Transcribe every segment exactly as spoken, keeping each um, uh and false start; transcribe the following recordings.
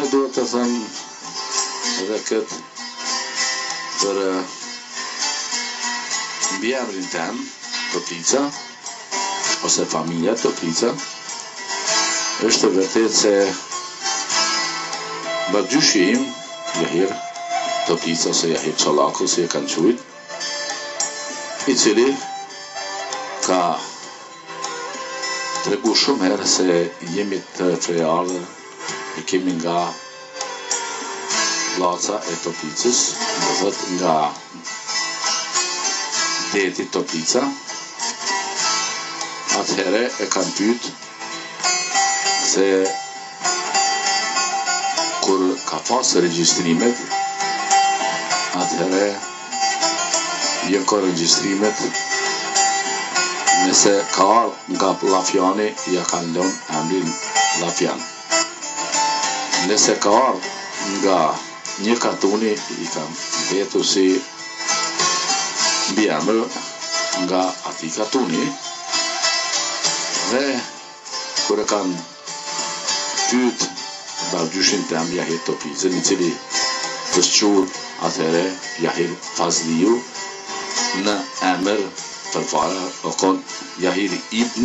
Dhe duhet të them edhe këtë për mbiemrin tem, Toplica, ose familja Toplica, është vërtet se bagjushi im, Jahir Toplica ose Jahir Çollaku, si e kanë quajtur, i cili ka tregu shumë herë se jemi të frejardhër, e kemi nga Vllaca e Toplicës, do thot nga deti Toplica. Atëhere e kanë pyet se kur ka pas regjistrimet, atëhere jënë ka regjistrimet, nëse ka ardhë nga Llafjani, ja kanë lënë emrin Llafjan. Nëse ka ardhë nga një katuni, i kanë mbetur si mbiemër nga ati katuni, dhe kur e kanë pyet baggjushin tem Jahir Toplicën, i cili është quajtur atëhere Jahir Fazliu, në emër përpara o kon Jahir ibn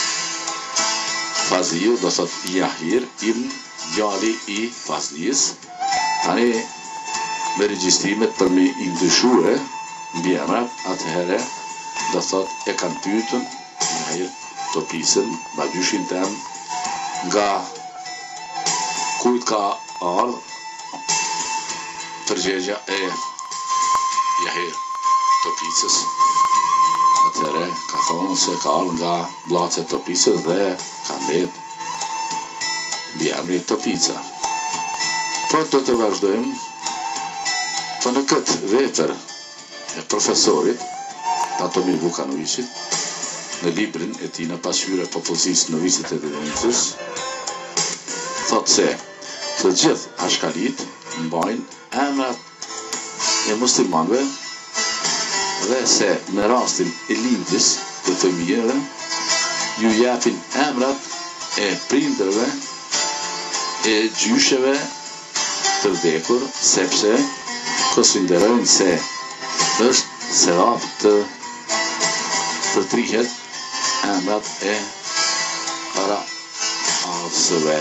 Fazliu, do thot Jahir ibn djali i Fazlijës. Tani me regjistrimet për me i ndryshue mbiemrat, atëhere do thot e kanë pyetën Jahir Toplicën, baggjushin tem, nga kujt ka ardhë përgjegja e Jahir Toplicës. Atëhere ka thonë se ka ardhë nga Vllaca e Toplicës dhe ka mbet mbiemri Toplica. Po do të vazhdojmë, po në këtë vepër e profesorit Tatomir Vukanovićit, në librin e tij në pasqyrë e popullsisë novicit e Devenicës, thot se të gjithë ashkalit mbajnë emrat e muslimanëve, dhe se në rastin e lindjes të fëmijëve ju japin emrat e prindërve e gjysheve të vdekur, sepse konsiderojnë se është sevap të përtrihet emrat e para ardhësve.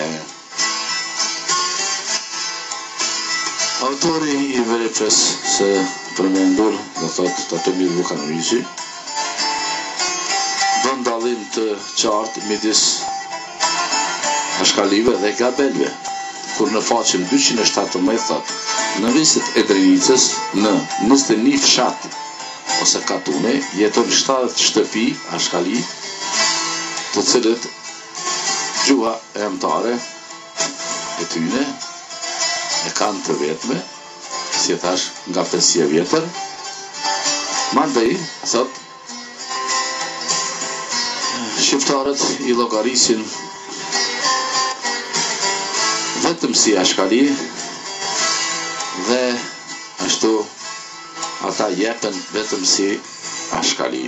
Autori i veprës së përmendur, do thot Tatomir Vukanovići, bën dallim të qartë midis ashkalive dhe gabelve, kur në faqen dyqind e shtatëmbëdhjetë thot, në viset e Drenicës, në njëzet e një fshat ose katune, jeton shtatëdhjetë shtëpi ashkali, të cilët gjuha e emtare e tyne e kanë të vetme, si e thash nga pesë vjetër. Mandej, thot, shqiptarët i llogarisin vetëm si ashkali, dhe ashtu ata jepen vetëm si ashkali.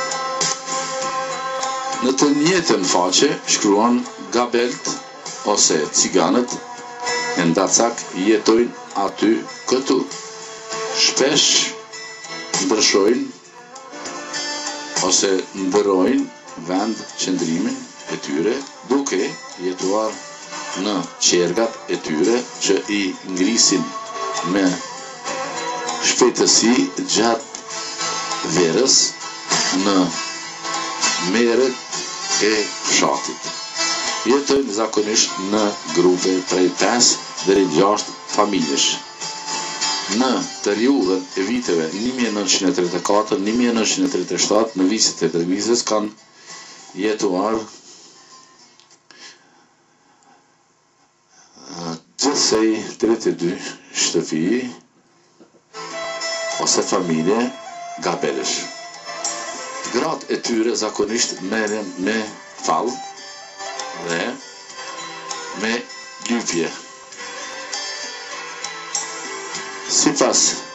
Në të njëjtën faqe shkruan gabelt ose ciganët, e ndacak jetojnë aty këtu, shpesh ndryshojnë ose ndërojnë vend qëndrimin e tyre, duke jetuar në qergat e tyre që i ngrisin me shpejtësi gjatë verës në meret e fshatit. Jetojnë zakonisht në grupe prej pesë deri gjashtë familjesh. Në periudhën e viteve një mijë e nëntëqind e tridhjetë e katër një mijë e nëntëqind e tridhjetë e shtatë në viset e Drenicës kanë jetuar gjithsej tridhjetë e dy shtëpi ose familje gabelesh. Gratë e tyre zakonisht merren me fallë dhe me lypje. Sipas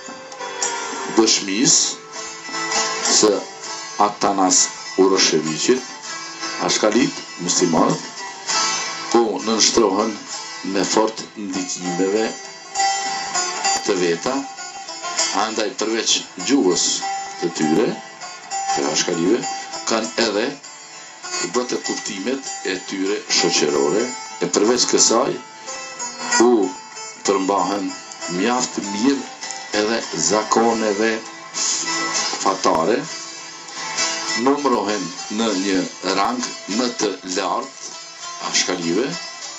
dëshmisë së Atanas Uroshevicit, ashkalit muslimanët u nënshtrohen me fort ndikimeve të veta, andaj përveç gjuhës të tyre, të ashkalive, kanë edhe bët e kuptimet e tyre shoqërore, e përveç kësaj u përmbahen mjaft mirë edhe zakoneve fatare, numërohen në një rang më të lartë ashkalive,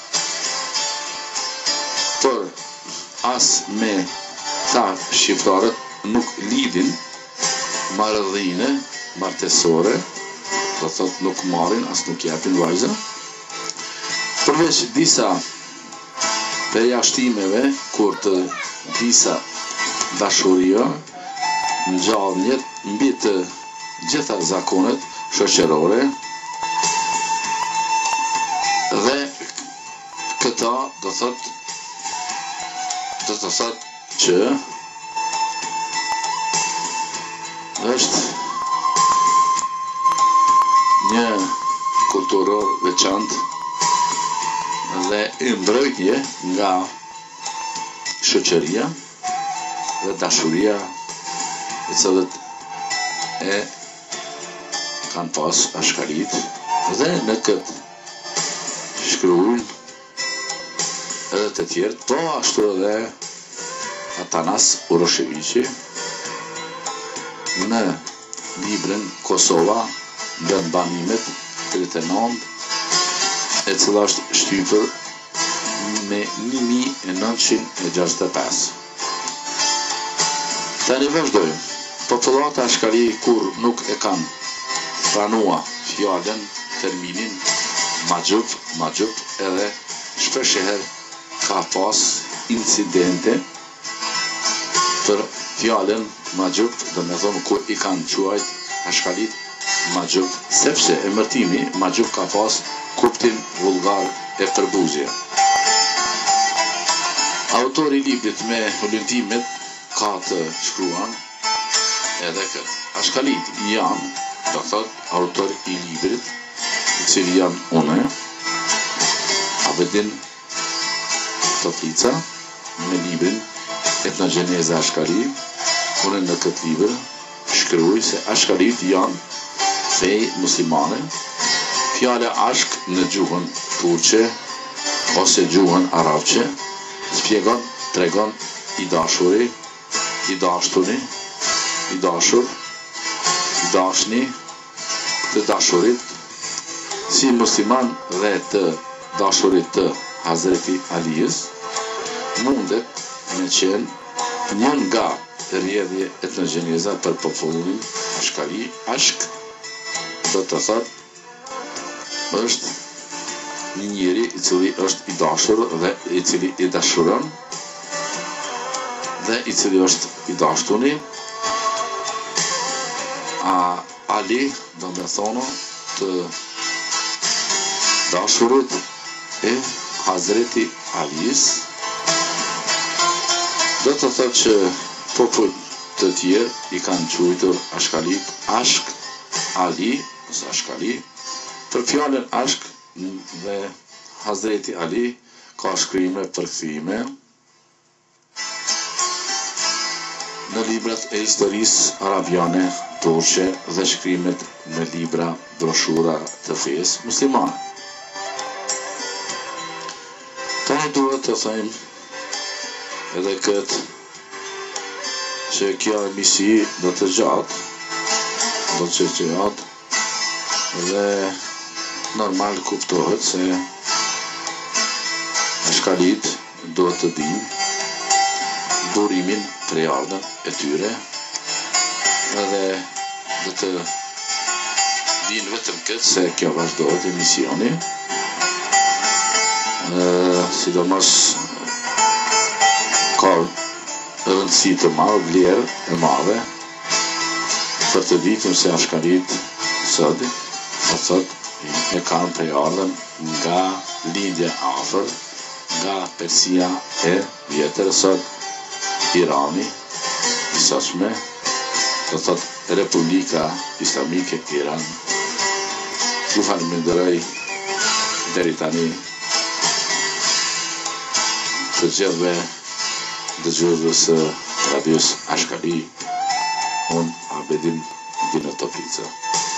për as me ta shqiptarët nuk lidin marrëdhënie martesore, do thot nuk marrin as nuk japin vajza, përveç disa përjashtimeve kur të disa dashuria ngjalljen mbi të gjitha zakonet shoqërore, dhe këta do thot do të thot që është një kulturor veçantë dhe mbrojtje nga shoqëria dhe dashuria e cilët e kanë pas ashkarit, dhe në këtë shkruajnë edhe të tjerë, po ashtu edhe Atanas Urosheviqi në librin Kosova ndër banimet tridhjetë e nëntë, e cila është shtypur me një mijë e nëntëqind e gjashtëdhjetë e pesë. Tani vazhdojmë. Popullata ashkari kur nuk e kanë pranua fjallën, terminin Maxhup, Maxhup, edhe shpeshherë ka pas incidente për fjallën Maxhup, do me thonë kur i kanë quajt ashkarit Maxhup, sepse emërtimi Maxhup ka pas kuptim vulgar e përbuzje. Autori i librit me hulumtimet ka të shkruan edhe këtë. Ashkalit janë, do thot, autor i librit, i cili janë une, Abedin Toplica, me librin Etnogeneza Ashkari, une në këtë libër shkruaj se ashkalit janë fej muslimane, fjale ashk në gjuhën turqe ose gjuhën arabqe, spjegon, tregon i dashuri, i dashtuni, i dashur, i dashni, të dashurit, si musliman dhe të dashurit të Hazreti Ali's, mundet me qenë një nga rrjedhje etnogeneza për popullin ashkari. Ashk, do të thot, është një njeri i cili është i dashur dhe i cili i dashuron dhe i cili është i dashtuni. A Ali, do me thonë, të dashurit e Hazreti Ali's, do të thot që popull të tjerë i kanë quajtur ashkalit Ashk, Ali, ose Ashkali, për fjallën ashk dhe Hazreti Ali ka shkrime për kthime në librat e historisë arabiane, turqe dhe shkrimet në libra, broshura të fesë muslimane. Tani duhet të thëjmë edhe këtë që kjo emisi do të gjatë, do të që gjatë, dhe normal kuptohet se ashkalit duhet të dinë burimin për ardhen e tyre, edhe dhe të dinë vetëm këtë se kjo vazhdohet emisioni, sidomos ka rëndësi të madhe, vlerë e madhe, për të ditëm se ashkalit sot, do thot, e kanë për ardhen nga lindja afër, nga Persia e vjetër, sot Irani, i sashme, do thot Republika Islamike Iran. Ju falenderoj deri tani Codziennie dăgiując radius Ashkali, on Abedin din Topliță.